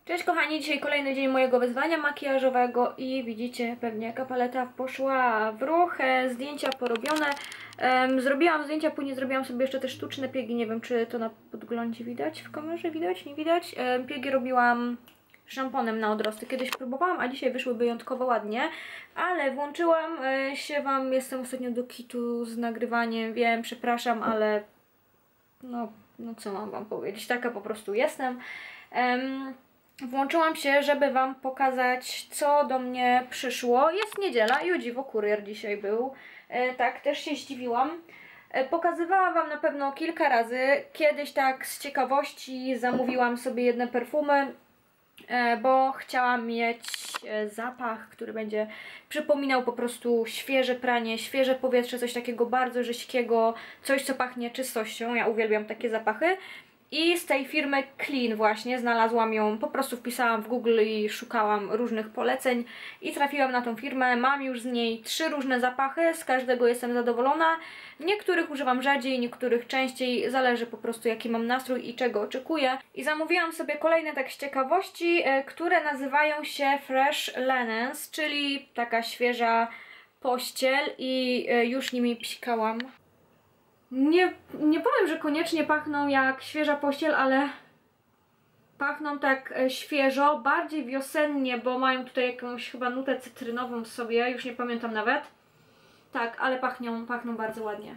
Cześć kochani, dzisiaj kolejny dzień mojego wyzwania makijażowego i widzicie pewnie jaka paleta poszła w ruch, zdjęcia porobione. Zrobiłam zdjęcia, później zrobiłam sobie jeszcze te sztuczne piegi, nie wiem czy to na podglądzie widać, w kamerze widać, nie widać. Piegi robiłam szamponem na odrosty, kiedyś próbowałam, a dzisiaj wyszły wyjątkowo ładnie, ale włączyłam się wam, jestem ostatnio do kitu z nagrywaniem, wiem, przepraszam, ale no co mam wam powiedzieć, taka po prostu jestem. Włączyłam się, żeby wam pokazać, co do mnie przyszło. Jest niedziela i o dziwo kurier dzisiaj był. Tak, też się zdziwiłam. Pokazywałam wam na pewno kilka razy. Kiedyś tak z ciekawości zamówiłam sobie jedne perfumy, bo chciałam mieć zapach, który będzie przypominał po prostu świeże pranie, świeże powietrze, coś takiego bardzo rześkiego, coś co pachnie czystością. Ja uwielbiam takie zapachy. I z tej firmy Clean właśnie znalazłam ją, po prostu wpisałam w Google i szukałam różnych poleceń i trafiłam na tą firmę. Mam już z niej 3 różne zapachy, z każdego jestem zadowolona. Niektórych używam rzadziej, niektórych częściej, zależy po prostu jaki mam nastrój i czego oczekuję. I zamówiłam sobie kolejne tak z ciekawości, które nazywają się Fresh Linens, czyli taka świeża pościel i już nimi psikałam. Nie powiem, że koniecznie pachną jak świeża pościel, ale pachną tak świeżo, bardziej wiosennie, bo mają tutaj jakąś chyba nutę cytrynową w sobie, już nie pamiętam nawet. Tak, ale pachną bardzo ładnie.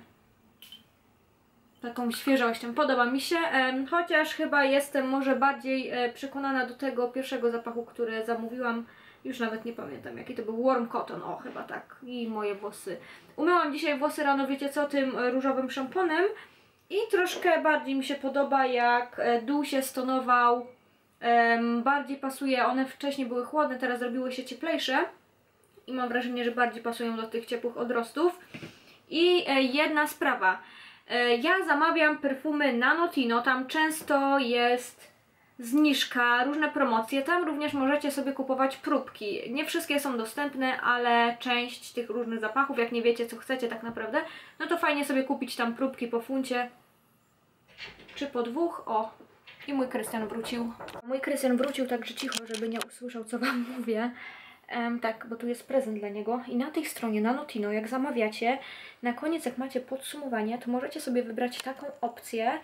Taką świeżością, podoba mi się, chociaż chyba jestem może bardziej przekonana do tego pierwszego zapachu, który zamówiłam. Już nawet nie pamiętam jaki to był, Warm Cotton, o chyba tak, i moje włosy. Umyłam dzisiaj włosy rano, wiecie co, tym różowym szamponem i troszkę bardziej mi się podoba jak dół się stonował, bardziej pasuje, one wcześniej były chłodne, teraz zrobiły się cieplejsze i mam wrażenie, że bardziej pasują do tych ciepłych odrostów. I jedna sprawa, ja zamawiam perfumy na Notino, tam często jest zniżka, różne promocje, tam również możecie sobie kupować próbki. Nie wszystkie są dostępne, ale część tych różnych zapachów, jak nie wiecie co chcecie tak naprawdę, no to fajnie sobie kupić tam próbki po funcie czy po 2. O, i mój Krystian wrócił. Mój Krystian wrócił, także cicho, żeby nie usłyszał co wam mówię. Tak, bo tu jest prezent dla niego i na tej stronie, na Notino, jak zamawiacie, na koniec jak macie podsumowanie, to możecie sobie wybrać taką opcję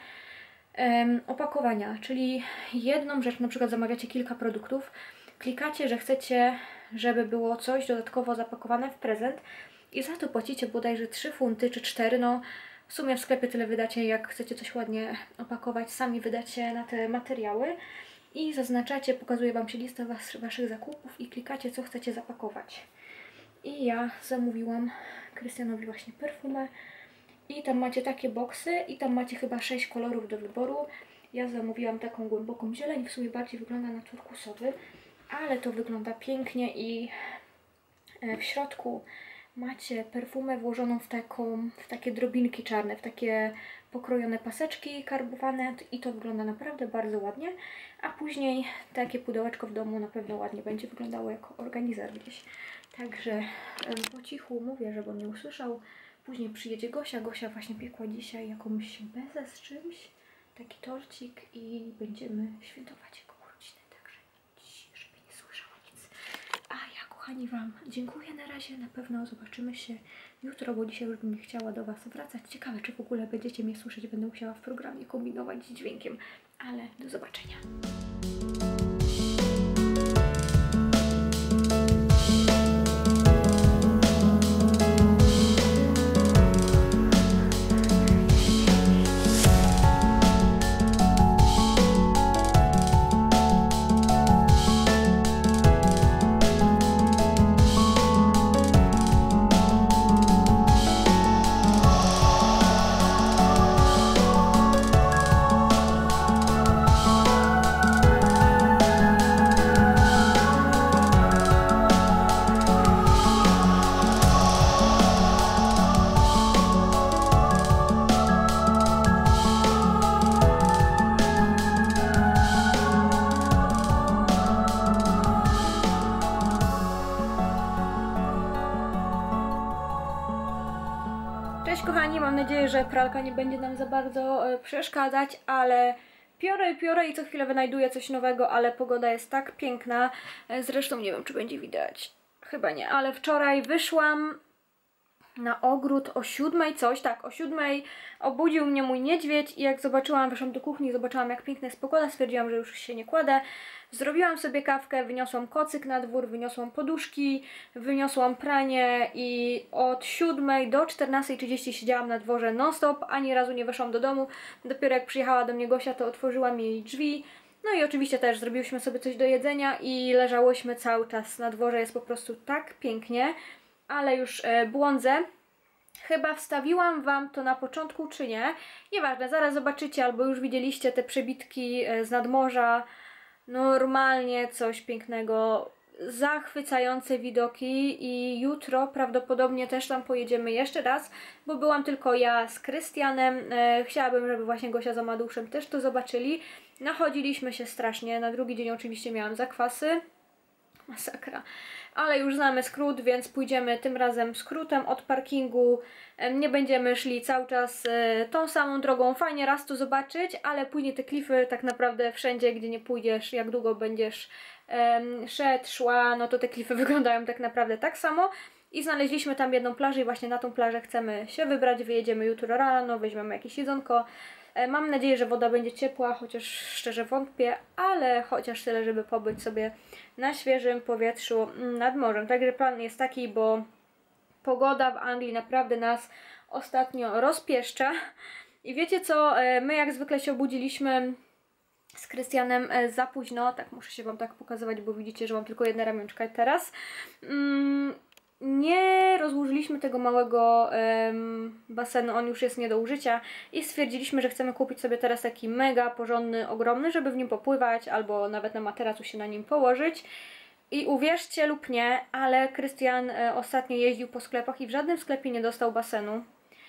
opakowania, czyli jedną rzecz, na przykład zamawiacie kilka produktów, klikacie, że chcecie, żeby było coś dodatkowo zapakowane w prezent i za to płacicie bodajże 3 funty czy 4, no w sumie w sklepie tyle wydacie, jak chcecie coś ładnie opakować, sami wydacie na te materiały i zaznaczacie, pokazuje wam się lista waszych zakupów i klikacie co chcecie zapakować. I ja zamówiłam Krystianowi właśnie perfumę. I tam macie takie boksy i tam macie chyba 6 kolorów do wyboru. Ja zamówiłam taką głęboką zieleń, w sumie bardziej wygląda na turkusowy, ale to wygląda pięknie i w środku macie perfumę włożoną w takie drobinki czarne, w takie pokrojone paseczki karbowane i to wygląda naprawdę bardzo ładnie, a później takie pudełeczko w domu na pewno ładnie będzie wyglądało jako organizer gdzieś. Także po cichu mówię, żeby on nie usłyszał. Później przyjedzie Gosia. Gosia właśnie piekła dzisiaj jakąś bezę z czymś, taki torcik i będziemy świętować jego urodziny, także żeby nie słyszała nic. A ja kochani wam dziękuję na razie, na pewno zobaczymy się jutro, bo dzisiaj już bym nie chciała do was wracać. Ciekawe czy w ogóle będziecie mnie słyszeć, będę musiała w programie kombinować z dźwiękiem, ale do zobaczenia. Cześć kochani, mam nadzieję, że pralka nie będzie nam za bardzo przeszkadzać, ale piorę i co chwilę wynajduję coś nowego, ale pogoda jest tak piękna. Zresztą nie wiem, czy będzie widać. Chyba nie, ale wczoraj wyszłam na ogród o 7 coś, tak, o 7 obudził mnie mój niedźwiedź i jak zobaczyłam, weszłam do kuchni, zobaczyłam jak piękna jest pogoda, stwierdziłam, że już się nie kładę. Zrobiłam sobie kawkę, wyniosłam kocyk na dwór, wyniosłam poduszki, wyniosłam pranie i od 7 do 14:30 siedziałam na dworze non stop, ani razu nie weszłam do domu. Dopiero jak przyjechała do mnie Gosia, to otworzyłam jej drzwi. No i oczywiście też zrobiłyśmy sobie coś do jedzenia i leżałyśmy cały czas na dworze, jest po prostu tak pięknie. Ale już błądzę. Chyba wstawiłam Wam to na początku, czy nie. Nieważne, zaraz zobaczycie, albo już widzieliście te przebitki z nadmorza. Normalnie coś pięknego, zachwycające widoki i jutro prawdopodobnie też tam pojedziemy jeszcze raz, bo byłam tylko ja z Krystianem. Chciałabym, żeby właśnie Gosia z Amadeuszem też to zobaczyli. Nachodziliśmy się strasznie, na drugi dzień oczywiście miałam zakwasy. Masakra. Ale już znamy skrót, więc pójdziemy tym razem skrótem od parkingu. Nie będziemy szli cały czas tą samą drogą. Fajnie raz to zobaczyć, ale później te klify tak naprawdę wszędzie, gdzie nie pójdziesz, jak długo będziesz szedł, szła, no to te klify wyglądają tak naprawdę tak samo. I znaleźliśmy tam jedną plażę i właśnie na tą plażę chcemy się wybrać. Wyjedziemy jutro rano, weźmiemy jakieś jedzonko. Mam nadzieję, że woda będzie ciepła, chociaż szczerze wątpię, ale chociaż tyle, żeby pobyć sobie na świeżym powietrzu nad morzem. Także plan jest taki, bo pogoda w Anglii naprawdę nas ostatnio rozpieszcza. I wiecie co, my jak zwykle się obudziliśmy z Krystianem za późno, tak muszę się Wam tak pokazywać, bo widzicie, że mam tylko jedne ramionczka teraz. Nie rozłożyliśmy tego małego basenu, on już jest nie do użycia i stwierdziliśmy, że chcemy kupić sobie teraz taki mega porządny, ogromny, żeby w nim popływać albo nawet na materacu się na nim położyć. I uwierzcie lub nie, ale Krystian ostatnio jeździł po sklepach i w żadnym sklepie nie dostał basenu.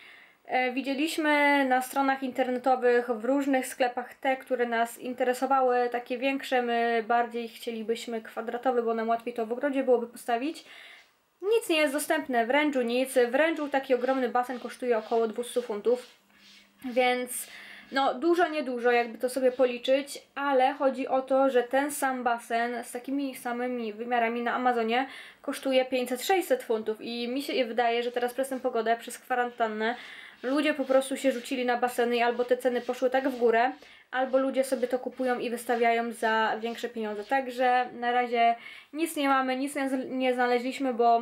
Widzieliśmy na stronach internetowych w różnych sklepach te, które nas interesowały, takie większe, my bardziej chcielibyśmy kwadratowy, bo nam łatwiej to w ogrodzie byłoby postawić. Nic nie jest dostępne, w Range'u nic. W Range'u taki ogromny basen kosztuje około 200 funtów, więc no dużo, niedużo, jakby to sobie policzyć, ale chodzi o to, że ten sam basen z takimi samymi wymiarami na Amazonie kosztuje 500-600 funtów i mi się wydaje, że teraz przez tę pogodę, przez kwarantannę ludzie po prostu się rzucili na baseny i albo te ceny poszły tak w górę, albo ludzie sobie to kupują i wystawiają za większe pieniądze. Także na razie nic nie mamy, nic nie znaleźliśmy, bo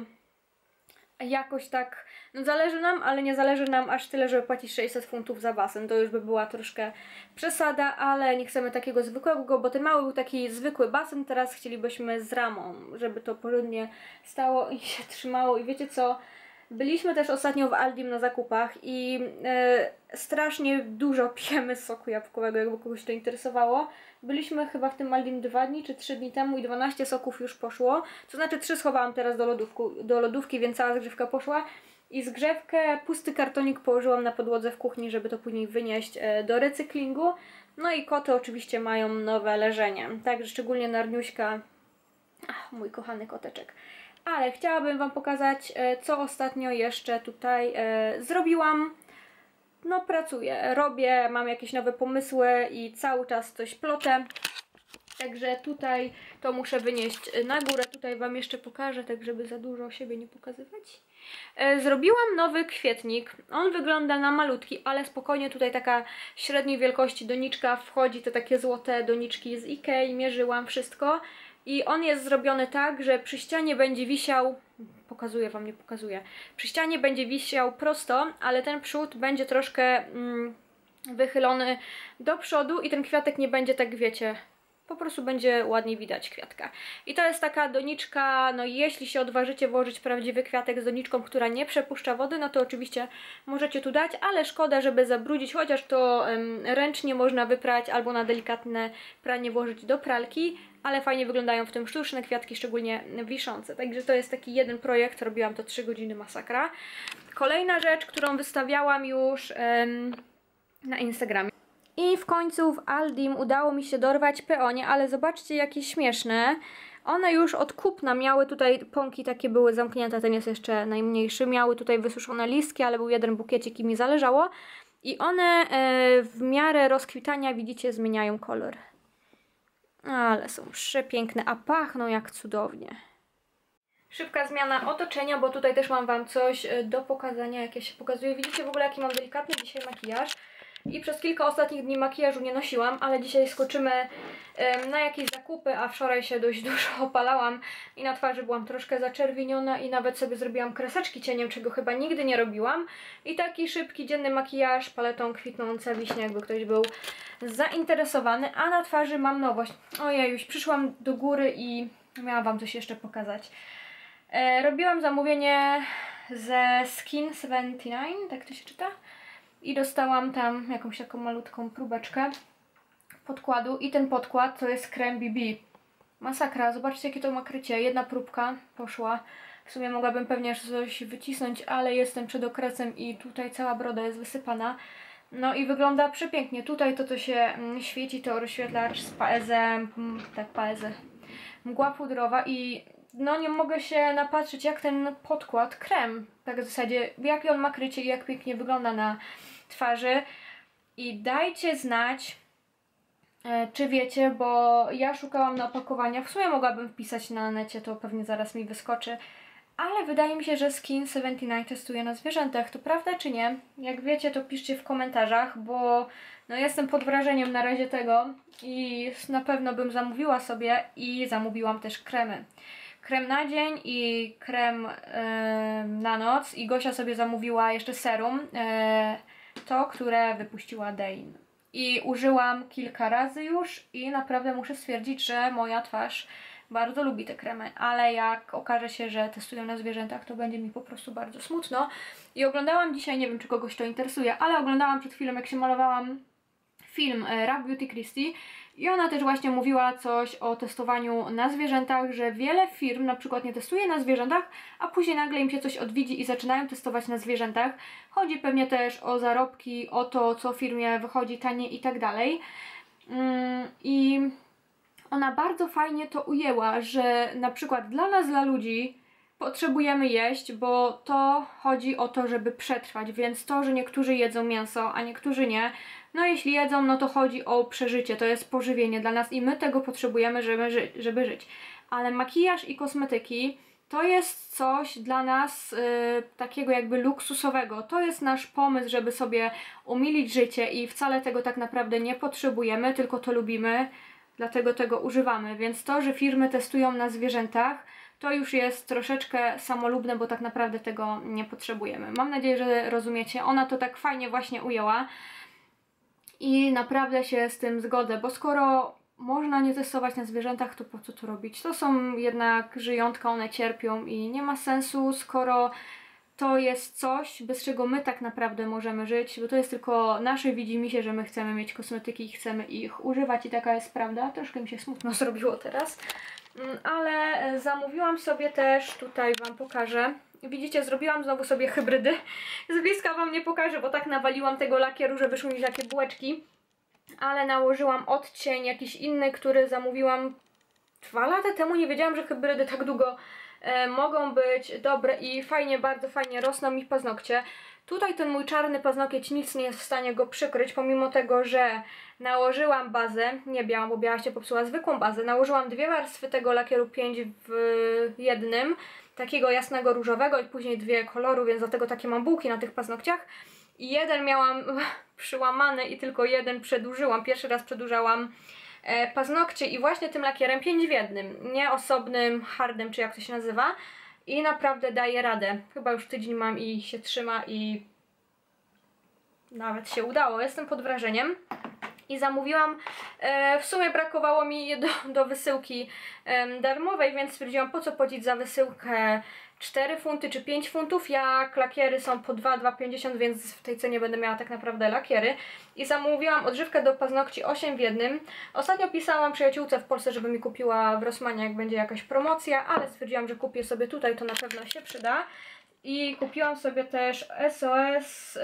jakoś tak, no zależy nam, ale nie zależy nam aż tyle, żeby płacić 600 funtów za basen. To już by była troszkę przesada, ale nie chcemy takiego zwykłego, bo ten mały był taki zwykły basen, teraz chcielibyśmy z ramą, żeby to porządnie stało i się trzymało. I wiecie co? Byliśmy też ostatnio w Aldim na zakupach i strasznie dużo pijemy soku jabłkowego, jakby kogoś to interesowało. Byliśmy chyba w tym Aldim 2 dni czy 3 dni temu i 12 soków już poszło. To znaczy 3 schowałam teraz do lodówki, więc cała zgrzewka poszła. I zgrzewkę, pusty kartonik położyłam na podłodze w kuchni, żeby to później wynieść do recyklingu. No i koty oczywiście mają nowe leżenie. Także szczególnie Narniuśka, mój kochany koteczek. Ale chciałabym Wam pokazać, co ostatnio jeszcze tutaj zrobiłam. No pracuję, robię, mam jakieś nowe pomysły i cały czas coś plotę. Także tutaj to muszę wynieść na górę. Tutaj Wam jeszcze pokażę, tak żeby za dużo siebie nie pokazywać. Zrobiłam nowy kwietnik. On wygląda na malutki, ale spokojnie tutaj taka średniej wielkości doniczka wchodzi. Te takie złote doniczki z Ikei. Mierzyłam wszystko. I on jest zrobiony tak, że przy ścianie będzie wisiał, pokazuję Wam, nie pokazuję, przy ścianie będzie wisiał prosto, ale ten przód będzie troszkę wychylony do przodu i ten kwiatek nie będzie tak, wiecie, po prostu będzie ładnie widać kwiatka. I to jest taka doniczka, no jeśli się odważycie włożyć prawdziwy kwiatek z doniczką, która nie przepuszcza wody, no to oczywiście możecie tu dać, ale szkoda, żeby zabrudzić, chociaż to ręcznie można wyprać albo na delikatne pranie włożyć do pralki, ale fajnie wyglądają w tym sztuczne kwiatki, szczególnie wiszące. Także to jest taki jeden projekt, robiłam to 3 godziny, masakra. Kolejna rzecz, którą wystawiałam już na Instagramie. I w końcu w Aldim udało mi się dorwać peonie, ale zobaczcie jakie śmieszne. One już od kupna miały tutaj, pąki takie były zamknięte, ten jest jeszcze najmniejszy. Miały tutaj wysuszone listki, ale był jeden bukiecik i mi zależało. I one w miarę rozkwitania, widzicie, zmieniają kolor. Ale są przepiękne, a pachną jak cudownie. Szybka zmiana otoczenia, bo tutaj też mam Wam coś do pokazania, jak ja się pokazuję. Widzicie w ogóle, jaki mam delikatny dzisiaj makijaż. I przez kilka ostatnich dni makijażu nie nosiłam, ale dzisiaj skoczymy na jakieś zakupy, a wczoraj się dość dużo opalałam i na twarzy byłam troszkę zaczerwieniona i nawet sobie zrobiłam kreseczki cieniem, czego chyba nigdy nie robiłam. I taki szybki, dzienny makijaż paletą Kwitnąca Wiśnia, jakby ktoś był zainteresowany. A na twarzy mam nowość. Ojej, już przyszłam do góry i miałam Wam coś jeszcze pokazać. Robiłam zamówienie ze Skin 79, tak to się czyta? I dostałam tam jakąś taką malutką próbeczkę podkładu i ten podkład to jest krem BB. Masakra, zobaczcie jakie to ma krycie. Jedna próbka poszła. W sumie mogłabym pewnie coś wycisnąć, ale jestem przed okresem i tutaj cała broda jest wysypana. No i wygląda przepięknie. Tutaj to się świeci, to rozświetlacz z Paezem, tak Paezę, mgła pudrowa i no nie mogę się napatrzeć jak ten podkład, krem, tak w zasadzie, jakie on ma krycie i jak pięknie wygląda na twarzy. I dajcie znać, czy wiecie, bo ja szukałam na opakowaniach, w sumie mogłabym wpisać na necie, to pewnie zaraz mi wyskoczy, ale wydaje mi się, że Skin 79 testuje na zwierzętach. To prawda czy nie? Jak wiecie, to piszcie w komentarzach, bo no jestem pod wrażeniem na razie tego i na pewno bym zamówiła sobie i zamówiłam też kremy. Krem na dzień i krem na noc i Gosia sobie zamówiła jeszcze serum, to, które wypuściła Dane. I użyłam kilka razy już i naprawdę muszę stwierdzić, że moja twarz bardzo lubi te kremy, ale jak okaże się, że testują na zwierzętach, to będzie mi po prostu bardzo smutno. I oglądałam dzisiaj, nie wiem czy kogoś to interesuje, ale oglądałam przed chwilą, jak się malowałam, film Rap Beauty Christie i ona też właśnie mówiła coś o testowaniu na zwierzętach, że wiele firm na przykład nie testuje na zwierzętach, a później nagle im się coś odwiedzi i zaczynają testować na zwierzętach. Chodzi pewnie też o zarobki, o to, co firmie wychodzi taniej i tak dalej. I ona bardzo fajnie to ujęła, że na przykład dla nas, dla ludzi, potrzebujemy jeść, bo to chodzi o to, żeby przetrwać, więc to, że niektórzy jedzą mięso, a niektórzy nie, no jeśli jedzą, no to chodzi o przeżycie, to jest pożywienie dla nas i my tego potrzebujemy, żeby żyć. Ale makijaż i kosmetyki to jest coś dla nas takiego jakby luksusowego. To jest nasz pomysł, żeby sobie umilić życie i wcale tego tak naprawdę nie potrzebujemy, tylko to lubimy, dlatego tego używamy. Więc to, że firmy testują na zwierzętach, to już jest troszeczkę samolubne, bo tak naprawdę tego nie potrzebujemy. Mam nadzieję, że rozumiecie. Ona to tak fajnie właśnie ujęła i naprawdę się z tym zgodzę, bo skoro można nie testować na zwierzętach, to po co to robić? To są jednak żyjątka, one cierpią i nie ma sensu, skoro to jest coś, bez czego my tak naprawdę możemy żyć, bo to jest tylko nasze widzimisię, że my chcemy mieć kosmetyki i chcemy ich używać i taka jest prawda. Troszkę mi się smutno zrobiło teraz, ale zamówiłam sobie też, tutaj Wam pokażę, widzicie, zrobiłam znowu sobie hybrydy, z bliska Wam nie pokażę, bo tak nawaliłam tego lakieru, że wyszły mi takie bułeczki, ale nałożyłam odcień jakiś inny, który zamówiłam 2 lata temu, nie wiedziałam, że hybrydy tak długo mogą być dobre i fajnie, bardzo fajnie rosną mi paznokcie. Tutaj ten mój czarny paznokieć nic nie jest w stanie go przykryć, pomimo tego, że nałożyłam bazę, nie białą, bo biała się popsuła, zwykłą bazę. Nałożyłam 2 warstwy tego lakieru 5 w jednym, takiego jasnego różowego i później 2 koloru, więc dlatego takie mam bułki na tych paznokciach. I jeden miałam przyłamany i tylko jeden przedłużyłam. Pierwszy raz przedłużałam paznokcie i właśnie tym lakierem 5 w jednym, nie osobnym, hardem, czy jak to się nazywa. I naprawdę daje radę. Chyba już tydzień mam i się trzyma i nawet się udało. Jestem pod wrażeniem. I zamówiłam, w sumie brakowało mi do wysyłki darmowej, więc stwierdziłam, po co płacić za wysyłkę 4 funty czy 5 funtów, jak lakiery są po 2,50, więc w tej cenie będę miała tak naprawdę lakiery. I zamówiłam odżywkę do paznokci 8 w jednym. Ostatnio pisałam przyjaciółce w Polsce, żeby mi kupiła w Rossmanie, jak będzie jakaś promocja, ale stwierdziłam, że kupię sobie tutaj, to na pewno się przyda. I kupiłam sobie też SOS...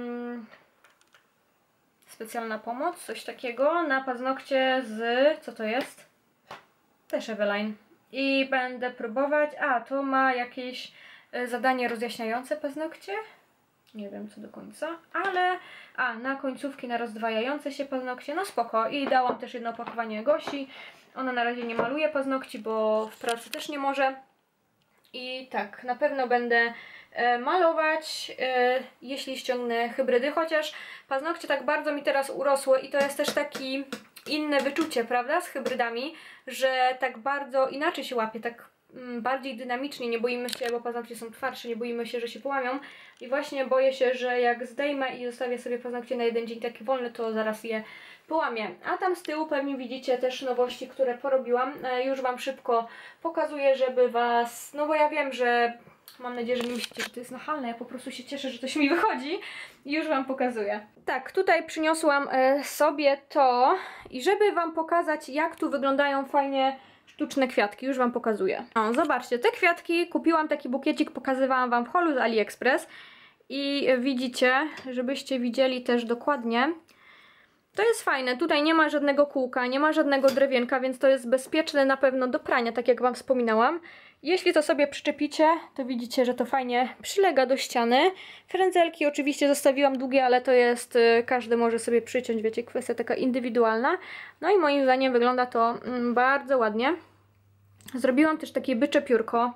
specjalna pomoc, coś takiego, na paznokcie z... co to jest? Też Eveline. I będę próbować... A, to ma jakieś zadanie rozjaśniające paznokcie? nie wiem co do końca, ale na końcówki na rozdwajające się paznokcie, no spoko. I dałam też jedno opakowanie Gosi. Ona na razie nie maluje paznokci, bo w pracy też nie może. I tak, na pewno będę malować, jeśli ściągnę hybrydy, chociaż paznokcie tak bardzo mi teraz urosły i to jest też taki inne wyczucie, prawda, z hybrydami, że tak bardzo inaczej się łapie, tak bardziej dynamicznie, nie boimy się, bo paznokcie są twardsze, nie boimy się, że się połamią i właśnie boję się, że jak zdejmę i zostawię sobie paznokcie na jeden dzień taki wolny, to zaraz je połamię. A tam z tyłu pewnie widzicie też nowości, które porobiłam. Już Wam szybko pokazuję, żeby Was, no bo ja wiem, że mam nadzieję, że nie myślicie, że to jest nachalne, ja po prostu się cieszę, że coś mi wychodzi i już Wam pokazuję. Tak, tutaj przyniosłam sobie to i żeby Wam pokazać, jak tu wyglądają fajnie sztuczne kwiatki, już Wam pokazuję. O, zobaczcie, te kwiatki, kupiłam taki bukiecik, pokazywałam Wam w haulu z AliExpress i widzicie, żebyście widzieli też dokładnie. To jest fajne, tutaj nie ma żadnego kółka, nie ma żadnego drewienka, więc to jest bezpieczne na pewno do prania, tak jak Wam wspominałam. Jeśli to sobie przyczepicie, to widzicie, że to fajnie przylega do ściany. Frędzelki oczywiście zostawiłam długie, ale to jest, każdy może sobie przyciąć, wiecie, kwestia taka indywidualna. No i moim zdaniem wygląda to bardzo ładnie. Zrobiłam też takie bycze piórko.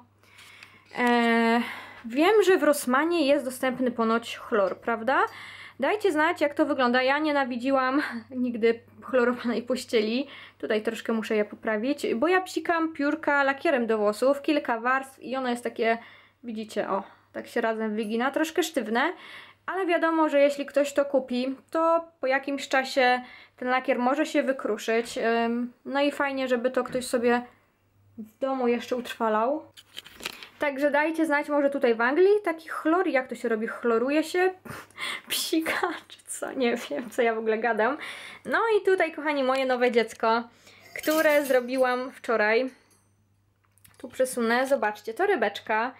Wiem, że w Rossmanie jest dostępny ponoć chlor, prawda? Dajcie znać, jak to wygląda. Ja nienawidziłam nigdy chlorowanej pościeli. Tutaj troszkę muszę je poprawić, bo ja psikam piórka lakierem do włosów, kilka warstw i ono jest takie, widzicie, o, tak się razem wygina, troszkę sztywne, ale wiadomo, że jeśli ktoś to kupi, to po jakimś czasie ten lakier może się wykruszyć. No i fajnie, żeby to ktoś sobie w domu jeszcze utrwalał. Także dajcie znać, może tutaj w Anglii taki chlor, jak to się robi? Chloruje się? Psika, czy co? Nie wiem, co ja w ogóle gadam. No i tutaj, kochani, moje nowe dziecko, które zrobiłam wczoraj. Tu przesunę, zobaczcie, to rybeczka,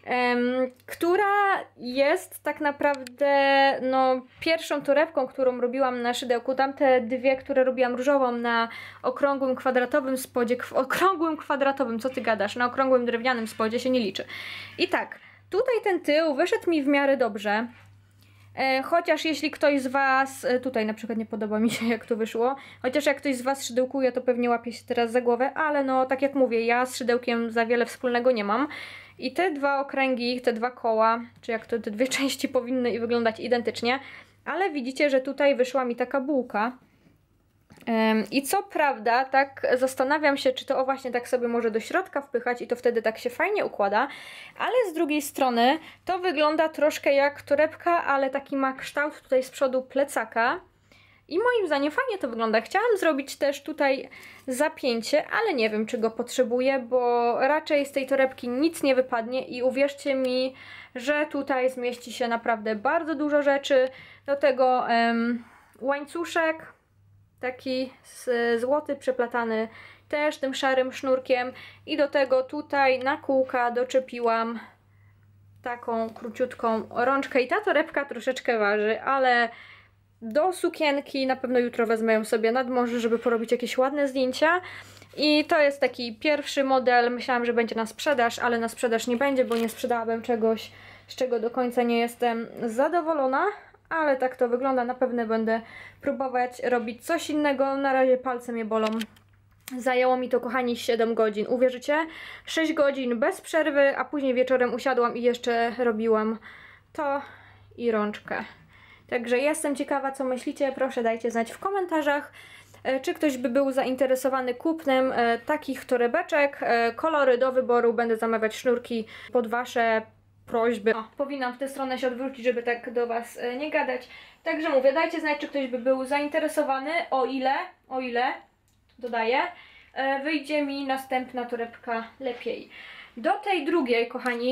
która jest tak naprawdę no, pierwszą torebką, którą robiłam na szydełku. Tamte dwie, które robiłam różową na okrągłym, kwadratowym spodzie, okrągłym, kwadratowym, co ty gadasz, na okrągłym, drewnianym spodzie się nie liczy. I tak, tutaj ten tył wyszedł mi w miarę dobrze. Chociaż jeśli ktoś z Was, tutaj na przykład nie podoba mi się jak to wyszło, chociaż jak ktoś z Was szydełkuje, to pewnie łapie się teraz za głowę, ale no tak jak mówię, ja z szydełkiem za wiele wspólnego nie mam. I te dwa okręgi, te dwa koła, czy jak to te dwie części powinny wyglądać identycznie, ale widzicie, że tutaj wyszła mi taka bułka. I co prawda, tak zastanawiam się, czy to właśnie tak sobie może do środka wpychać i to wtedy tak się fajnie układa, ale z drugiej strony to wygląda troszkę jak torebka, ale taki ma kształt tutaj z przodu plecaka i moim zdaniem fajnie to wygląda. Chciałam zrobić też tutaj zapięcie, ale nie wiem, czy go potrzebuję, bo raczej z tej torebki nic nie wypadnie i uwierzcie mi, że tutaj zmieści się naprawdę bardzo dużo rzeczy. Do tego łańcuszek, taki złoty przeplatany też tym szarym sznurkiem i do tego tutaj na kółka doczepiłam taką króciutką rączkę i ta torebka troszeczkę waży, ale do sukienki na pewno jutro wezmę ją sobie nad morze, żeby porobić jakieś ładne zdjęcia. I to jest taki pierwszy model, myślałam, że będzie na sprzedaż, ale na sprzedaż nie będzie, bo nie sprzedałabym czegoś, z czego do końca nie jestem zadowolona. Ale tak to wygląda, na pewno będę próbować robić coś innego, na razie palce mnie bolą. Zajęło mi to, kochani, 7 godzin, uwierzycie? 6 godzin bez przerwy, a później wieczorem usiadłam i jeszcze robiłam to i rączkę. Także jestem ciekawa, co myślicie, proszę dajcie znać w komentarzach, czy ktoś by był zainteresowany kupnem takich torebeczek. Kolory do wyboru, będę zamawiać sznurki pod Wasze prośby. O, powinnam w tę stronę się odwrócić, żeby tak do Was nie gadać. Także mówię, dajcie znać, czy ktoś by był zainteresowany, o ile, dodaję, wyjdzie mi następna torebka lepiej. Do tej drugiej, kochani,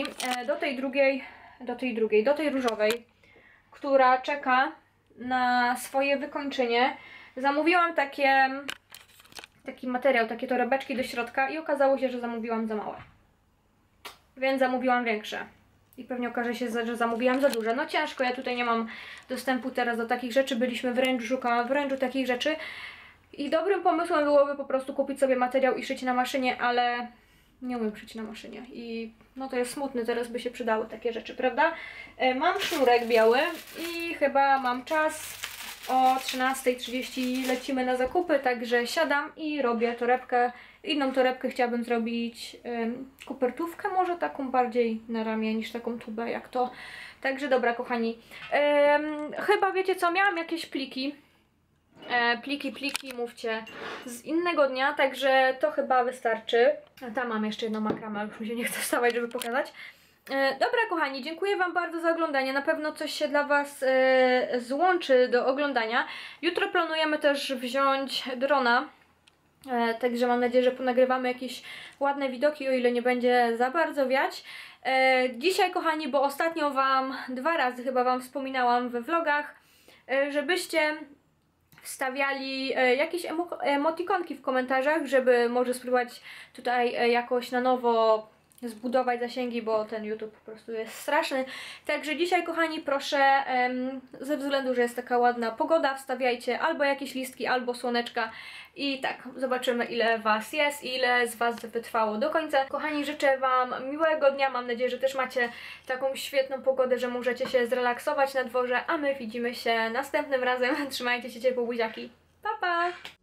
do tej różowej, która czeka na swoje wykończenie, zamówiłam taki materiał, takie torebeczki do środka i okazało się, że zamówiłam za małe. Więc zamówiłam większe. I pewnie okaże się, że zamówiłam za duże. No ciężko, ja tutaj nie mam dostępu teraz do takich rzeczy. Byliśmy w Range'u, szukałam w Range'u takich rzeczy. I dobrym pomysłem byłoby po prostu kupić sobie materiał i szyć na maszynie, ale nie umiem szyć na maszynie i no to jest smutne, teraz by się przydały takie rzeczy, prawda? Mam sznurek biały i chyba mam czas. O 13:30 lecimy na zakupy, także siadam i robię torebkę. Inną torebkę chciałabym zrobić kopertówkę, może taką bardziej na ramię niż taką tubę jak to. Także dobra kochani, chyba wiecie co, miałam jakieś pliki. Pliki, mówcie, z innego dnia, także to chyba wystarczy. A tam mam jeszcze jedną makramę, już mi się nie chce wstawać, żeby pokazać. Dobra kochani, dziękuję Wam bardzo za oglądanie, na pewno coś się dla Was złączy do oglądania. Jutro planujemy też wziąć drona, także mam nadzieję, że ponagrywamy jakieś ładne widoki, o ile nie będzie za bardzo wiać. Dzisiaj kochani, bo ostatnio Wam 2 razy chyba Wam wspominałam we vlogach, żebyście wstawiali jakieś emotikonki w komentarzach, żeby może spróbować tutaj jakoś na nowo zbudować zasięgi, bo ten YouTube po prostu jest straszny. Także dzisiaj kochani proszę, ze względu, że jest taka ładna pogoda, wstawiajcie albo jakieś listki, albo słoneczka i tak, zobaczymy ile Was jest i ile z Was wytrwało do końca. Kochani, życzę Wam miłego dnia, mam nadzieję, że też macie taką świetną pogodę, że możecie się zrelaksować na dworze, a my widzimy się następnym razem. Trzymajcie się ciepło, buziaki. Pa, pa!